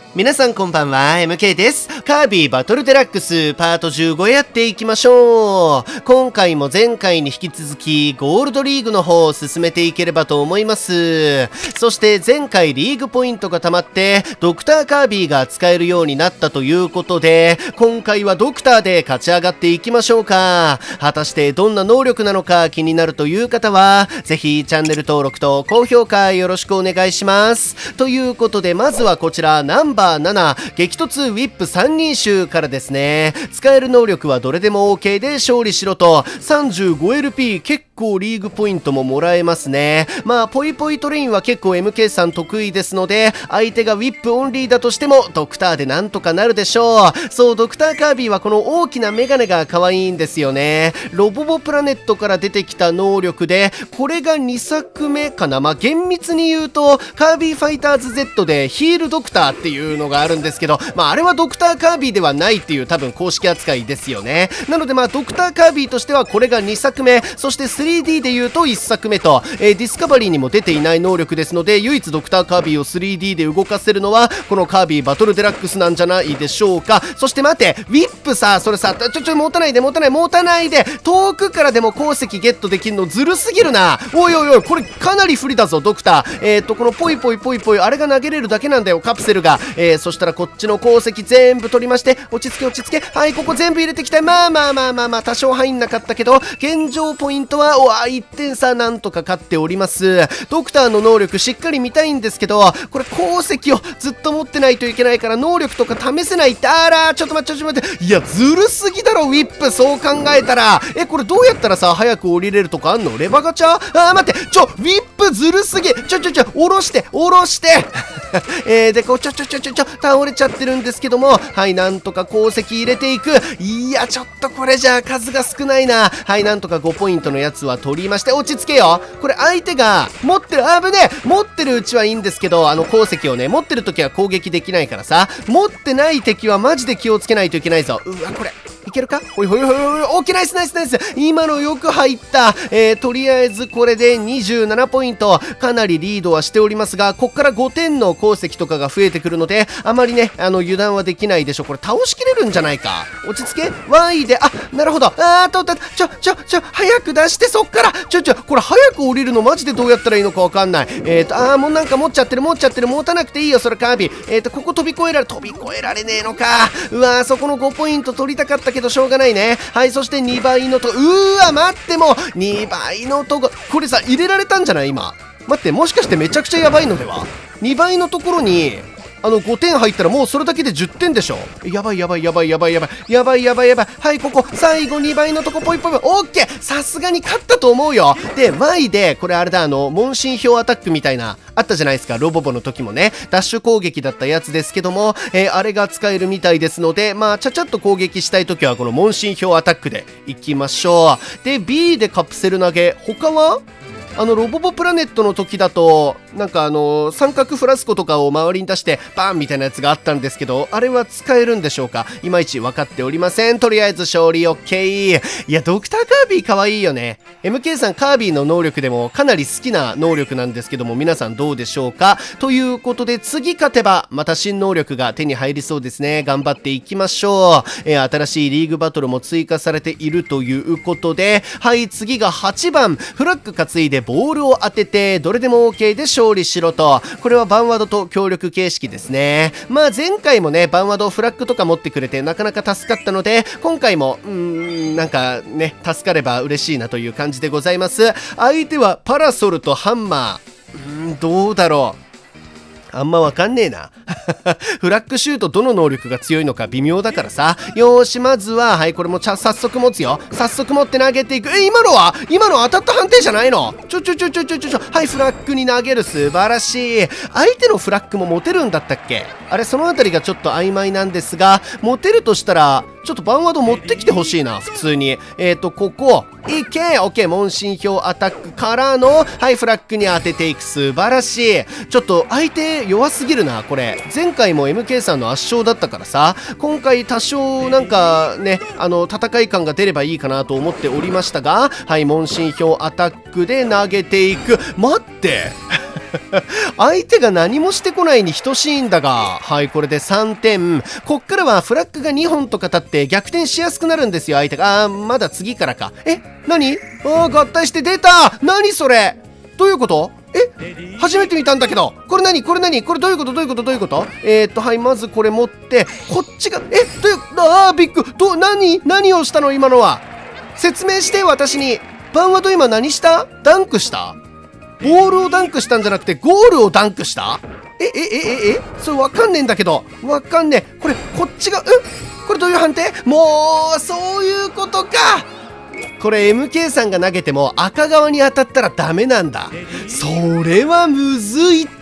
皆さんこんばんは、MK です。カービィバトルデラックスパート15やっていきましょう。今回も前回に引き続きゴールドリーグの方を進めていければと思います。そして前回リーグポイントが溜まってドクターカービィが使えるようになったということで、今回はドクターで勝ち上がっていきましょうか。果たしてどんな能力なのか気になるという方はぜひチャンネル登録と高評価よろしくお願いします。ということでまずはこちらナンバー7激突ウィップ三人衆からですね。使える能力はどれでも OK で勝利しろと 35LP 結構リーグポイントももらえますね。まあポイポイトレインは結構 MK さん得意ですので、相手がウィップオンリーだとしてもドクターでなんとかなるでしょう。そう、ドクターカービィはこの大きなメガネが可愛いんですよね。ロボボプラネットから出てきた能力で、これが2作目かな。まあ厳密に言うとカービィファイターズ Z でヒールドクターっていうのがあるんですけど、まああれはドクターカービィではないっていう多分公式扱いですよね。なのでまあドクターカービィとしてはこれが2作目、そして 3D で言うと1作目と、ディスカバリーにも出ていない能力ですので、唯一ドクターカービィを 3D で動かせるのはこのカービィバトルデラックスなんじゃないでしょうか。そして待って、ウィップさ、それさ、持たないで遠くからでも鉱石ゲットできるのずるすぎるな。おいおいおい、これかなり不利だぞドクター。このポイポイあれが投げれるだけなんだよ、カプセルが。そしたらこっちの鉱石全部取りまして、落ち着け。はい、ここ全部入れてきたい。まあ多少入んなかったけど現状ポイントは1点差、なんとか勝っております。ドクターの能力しっかり見たいんですけど、これ鉱石をずっと持ってないといけないから能力とか試せないって。あらちょっと待って、いやずるすぎだろウィップ、そう考えたら。これどうやったらさ早く降りれるとかあんの？レバガチャ？待って、ウィップずるすぎ。下ろしてでこう倒れちゃってるんですけども、はい、なんとか鉱石入れていく。いやちょっとこれじゃ数が少ないな。はい、なんとか5ポイントのやつは取りまして、落ち着けよ。これ相手が持ってる、危ねえ、持ってるうちはいいんですけど、鉱石をね持ってる時は攻撃できないからさ、持ってない敵はマジで気をつけないといけないぞ。うわこれいけるか？ほい、オッケー、ナイス。今のよく入った。とりあえずこれで27ポイント。かなりリードはしておりますが、こっから5点の鉱石とかが増えてくるので、あまりね、油断はできないでしょ。これ倒しきれるんじゃないか。落ち着け。Y で、なるほど。早く出して、そっから。これ早く降りるのマジでどうやったらいいのかわかんない。もうなんか持っちゃってる。持たなくていいよ、それカービィ。ここ飛び越えられねえのか。うわー、そこの5ポイント取りたかったけどしょうがないね。はい、そして2倍のと、待って、も2倍のとこ、これさ入れられたんじゃない今。待って、もしかしてめちゃくちゃやばいのでは。2倍のところに5点入ったらもうそれだけで10点でしょ。やばい。はい、ここ最後2倍のとこポイオッケー。さすがに勝ったと思うよ。で Y でこれあれだ、問診票アタックみたいなあったじゃないですか。ロボボの時もねダッシュ攻撃だったやつですけども、あれが使えるみたいですので、まあちゃっと攻撃したい時はこの問診票アタックでいきましょう。で B でカプセル投げ。他はロボボプラネットの時だとなんか三角フラスコとかを周りに出してバーンみたいなやつがあったんですけど、あれは使えるんでしょうか。いまいち分かっておりません。とりあえず勝利 OK。 いやドクターカービィかわいいよね。 MK さんカービィの能力でもかなり好きな能力なんですけども、皆さんどうでしょうか。ということで次勝てばまた新能力が手に入りそうですね。頑張っていきましょう。新しいリーグバトルも追加されているということで、はい、次が8番フラッグ担いでボールを当ててどれでも OK で勝利しろと。これはバンワードと協力形式ですね。まあ前回もねバンワードフラッグとか持ってくれてなかなか助かったので、今回もなんかね助かれば嬉しいなという感じでございます。相手はパラソルとハンマー。どうだろう、あんまわかんねえな。フラッグシュートどの能力が強いのか微妙だからさ。よーし、まずは、はい、これも早速持つよ。早速持って投げていく。今の当たった判定じゃないの？はい、フラッグに投げる。素晴らしい。相手のフラッグも持てるんだったっけ？あれ、そのあたりがちょっと曖昧なんですが、持てるとしたら、ちょっとバンワード持ってきてほしいな、普通に。ここ、いけ！オッケー、問診票アタックからの、はい、フラッグに当てていく。素晴らしい。ちょっと相手弱すぎるな、これ。前回も MK さんの圧勝だったからさ、今回多少なんかね、戦い感が出ればいいかなと思っておりましたが、はい、問診票アタックで投げていく。待って相手が何もしてこないに等しいんだが、はい、これで3点。こっからはフラッグが2本とか立って逆転しやすくなるんですよ、相手が。まだ次からか。何？合体して出た！何それ？どういうこと？初めて見たんだけど。これ何？これどういうこと？はい、まずこれ持って、こっちが、ビッグ、何をしたの今のは。説明して、私に。バンワド今何した？ダンクした？ボールをダンクしたんじゃなくて、ゴールをダンクした？それわかんねえんだけど。わかんねえ。これ、こっちが、これどういう判定？もう、そういうことか。これ MK さんが投げても赤側に当たったらダメなんだ。それはむずいって。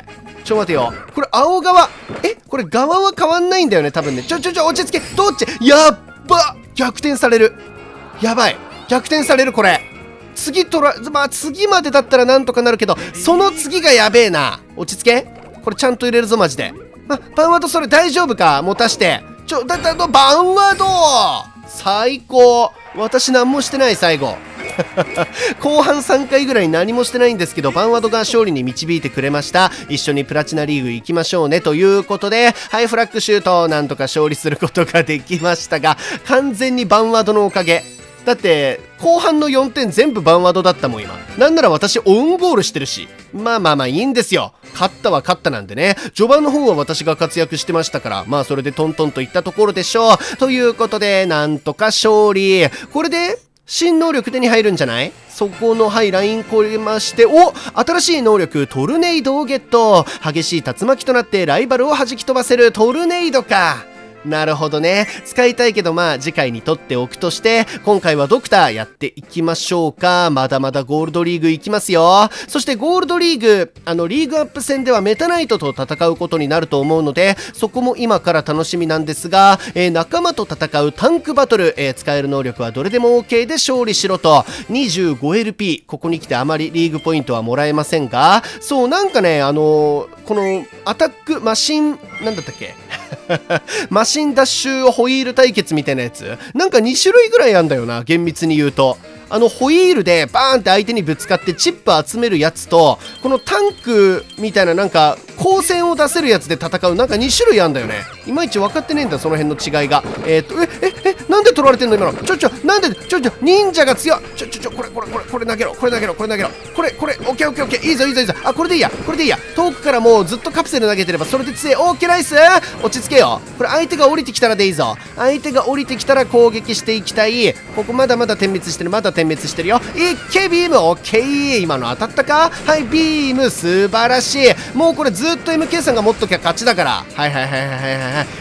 待てよ。これ青側。これ側は変わんないんだよね、多分ね。落ち着け。どっち？やっば！逆転される。やばい。逆転される、これ。次までだったらなんとかなるけど、その次がやべえな。落ち着け。これちゃんと入れるぞ、マジで。バンワードそれ大丈夫か？持たして。バンワード！最高。私何もしてない、最後。後半3回ぐらい何もしてないんですけど、バンワードが勝利に導いてくれました。一緒にプラチナリーグ行きましょうね。ということで、はい、フラッグシュート、なんとか勝利することができましたが、完全にバンワードのおかげ。だって、後半の4点全部バンワードだったもん、今。なんなら私、オウンゴールしてるし。まあいいんですよ。勝ったは勝ったなんでね。序盤の方は私が活躍してましたから、それでトントンといったところでしょう。ということで、なんとか勝利。これで、新能力手に入るんじゃない？そこの、はい、ライン越えまして、新しい能力、トルネイドをゲット。激しい竜巻となってライバルを弾き飛ばせるトルネイドか。なるほどね。使いたいけど次回に取っておくとして、今回はドクターやっていきましょうか。まだまだゴールドリーグ行きますよ。そしてゴールドリーグ、リーグアップ戦ではメタナイトと戦うことになると思うので、そこも今から楽しみなんですが、仲間と戦うタンクバトル、使える能力はどれでも OK で勝利しろと。25LP、ここに来てあまりリーグポイントはもらえませんが、そう、なんかね、このアタックマシン、なんだったっけマシンダッシュホイール対決みたいなやつなんか2種類ぐらいあんだよな、厳密に言うと。ホイールでバーンって相手にぶつかってチップ集めるやつと、このタンクみたいななんか光線を出せるやつで戦うなんか2種類あんだよね。いまいち分かってねえんだ、その辺の違いが。なんで取られてんの今の。なんで、忍者が強い。これ投げろ。これ、オッケー、いいぞ。これでいいや。遠くからもうずっとカプセル投げてればそれで強い。オッケーナイス。落ち着けよ。これ相手が降りてきたらでいいぞ。相手が降りてきたら攻撃していきたい。ここまだ点滅してるよ。いっけビーム、オッケー。今の当たったか？はい、ビーム、素晴らしい。もうこれずっと MK さんが持っときゃ勝ちだから。はい。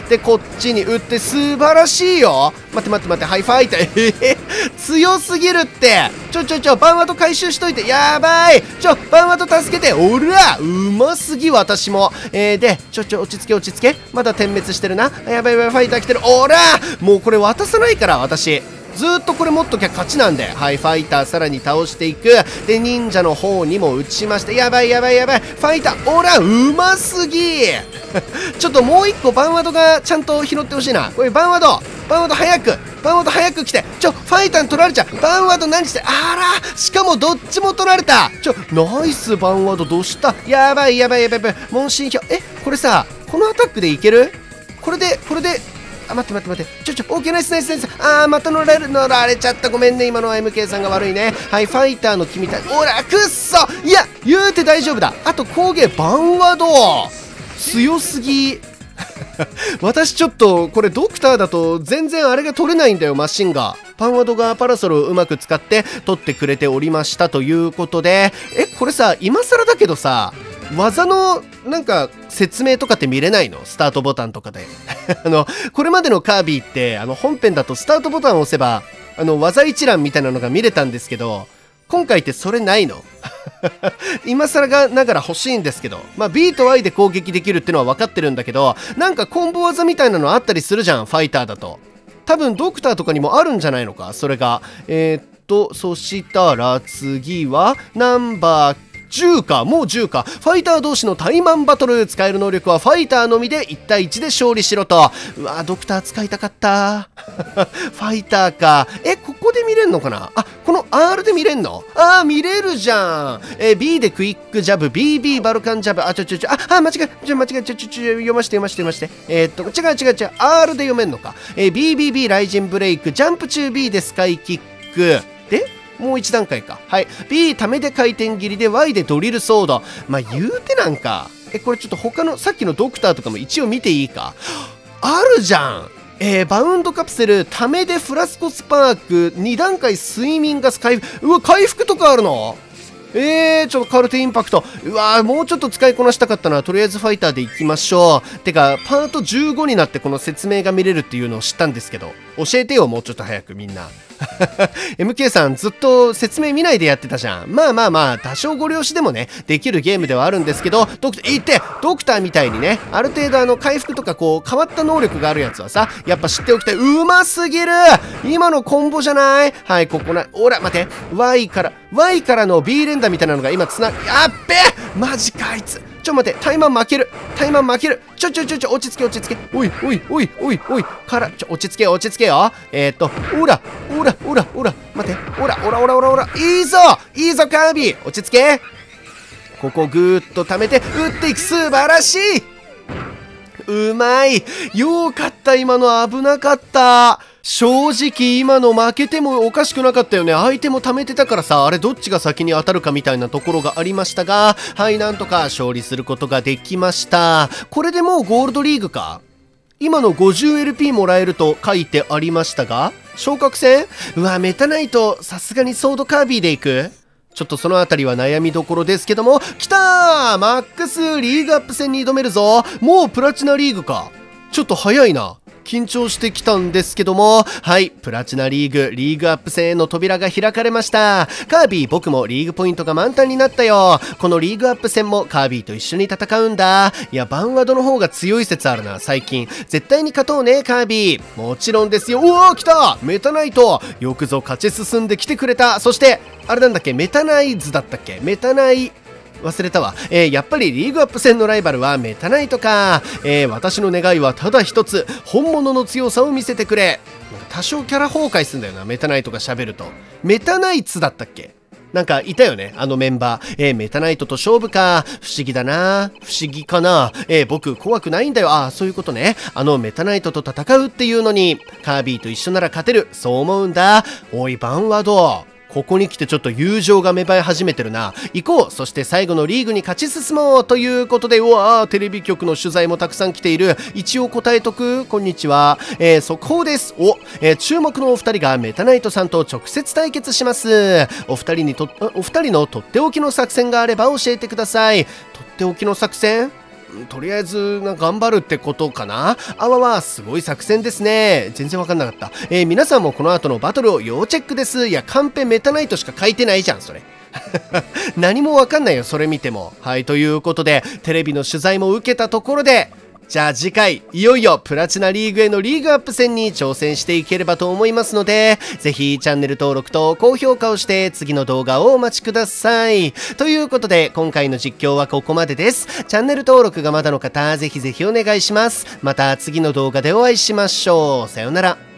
で、こっちに打って素晴らしいよ。待って、はい、ファイター。強すぎるって。バンワード回収しといて。やばい。バンワード助けて。おら、うますぎ、私も。で、落ち着け。まだ点滅してるな。やばい、ファイター来てる。おら、もうこれ渡さないから、私。ずーっとこれ持っときゃ勝ちなんで。はい、ファイターさらに倒していく。で、忍者の方にも打ちまして。やばい。ファイター、おら、うますぎちょっともう一個バンワードがちゃんと拾ってほしいな。これバンワード早く来て。ファイターに取られちゃう。バンワード何して。あら、しかもどっちも取られた。ナイスバンワード、どうした？やばい。問診票。これさ、このアタックでいける？これで、待って。オーケー、ナイス。また乗られちゃった。ごめんね、今のは MK さんが悪いね。はい、ファイターの君たち。おら、くっそ！いや、言うて大丈夫だ。あと、工芸、バンワード強すぎ。私ちょっと、これドクターだと全然あれが取れないんだよ、マシンが。バンワードがパラソルをうまく使って取ってくれておりましたということで、これさ、今更だけどさ、技のなんか説明とかって見れないの？スタートボタンとかで。これまでのカービィって、本編だとスタートボタンを押せば、技一覧みたいなのが見れたんですけど、今回ってそれないの？今更がながら欲しいんですけど、B と Y で攻撃できるってのは分かってるんだけど、なんかコンボ技みたいなのあったりするじゃん、ファイターだと。多分ドクターとかにもあるんじゃないのか、それが。そしたら次はナンバー10か、もう10か。ファイター同士の対マンバトル。使える能力はファイターのみで1対1で勝利しろと。うわ、ドクター使いたかった。ファイターか。ここで見れんのかなあ、この R で見れんの見れるじゃん。B でクイックジャブ、BB バルカンジャブ、間違え、読まして。違う。R で読めんのか。BBB ライジンブレイク、ジャンプ中 B でスカイキック。で、もう一段階か。はい。B ためで回転切りで Y でドリルソード。まあ、言うてなんか。これちょっと他の、さっきのドクターとかも一応見ていいか。あるじゃん。バウンドカプセル、ためでフラスコスパーク、2段階睡眠ガス回復。うわ、回復とかあるの？ちょっとカルテインパクト。うわー、もうちょっと使いこなしたかったな。とりあえずファイターでいきましょう。てか、パート15になってこの説明が見れるっていうのを知ったんですけど、教えてよ、もうちょっと早くみんな。MK さんずっと説明見ないでやってたじゃん。まあ多少ご了承でもねできるゲームではあるんですけど、ドクターみたいにねある程度回復とかこう変わった能力があるやつはさやっぱ知っておきたい。うますぎる。今のコンボじゃない？はい、ここな、おら待て、 Y からの B 連打みたいなのが今やっべえ、マジかあいつ。待って、タイマン負ける。落ち着け。おい。から、落ち着けよ。待って、いいぞカービィ、落ち着け。ここぐーっと溜めて、打っていく、素晴らしい。うまい。よかった、今の危なかった。正直今の負けてもおかしくなかったよね。相手も貯めてたからさ、あれどっちが先に当たるかみたいなところがありましたが、はい、なんとか勝利することができました。これでもうゴールドリーグか。今の 50LP もらえると書いてありましたが、昇格戦？うわ、メタナイト、さすがにソードカービィでいく？ちょっとそのあたりは悩みどころですけども、来たー！マックスリーグアップ戦に挑めるぞ。もうプラチナリーグか。ちょっと早いな。緊張してきたんですけども、はい、プラチナリーグアップ戦への扉が開かれました。カービィ、僕もリーグポイントが満タンになったよ。このリーグアップ戦もカービィと一緒に戦うんだ。いや、バンワドの方が強い説あるな、最近。絶対に勝とうね、カービィ。もちろんですよ。うわー、来た！メタナイト。よくぞ勝ち進んできてくれた。そして、あれなんだっけ、メタナイズだったっけ？忘れたわ。やっぱりリーグアップ戦のライバルはメタナイトか。私の願いはただ一つ、本物の強さを見せてくれ。多少キャラ崩壊すんだよな、メタナイトが喋ると。メタナイツだったっけ？なんかいたよね、あのメンバー。メタナイトと勝負か。不思議だな。不思議かな。僕怖くないんだよ。そういうことね。メタナイトと戦うっていうのに、カービィと一緒なら勝てる。そう思うんだ。おい、バンワド。ここに来てちょっと友情が芽生え始めてるな。行こう。そして最後のリーグに勝ち進もうということで、うわー、テレビ局の取材もたくさん来ている。一応答えとく。こんにちは。速報です。注目のお二人がメタナイトさんと直接対決します。お二人のとっておきの作戦があれば教えてください。とっておきの作戦？とりあえず頑張るってことかな。すごい作戦ですね。全然わかんなかった。皆さんもこの後のバトルを要チェックです。いや、カンペメタナイトしか書いてないじゃん、それ。何もわかんないよ、それ見ても。はい、ということで、テレビの取材も受けたところで、じゃあ次回、いよいよプラチナリーグへのリーグアップ戦に挑戦していければと思いますので、ぜひチャンネル登録と高評価をして次の動画をお待ちください。ということで、今回の実況はここまでです。チャンネル登録がまだの方、ぜひぜひお願いします。また次の動画でお会いしましょう。さようなら。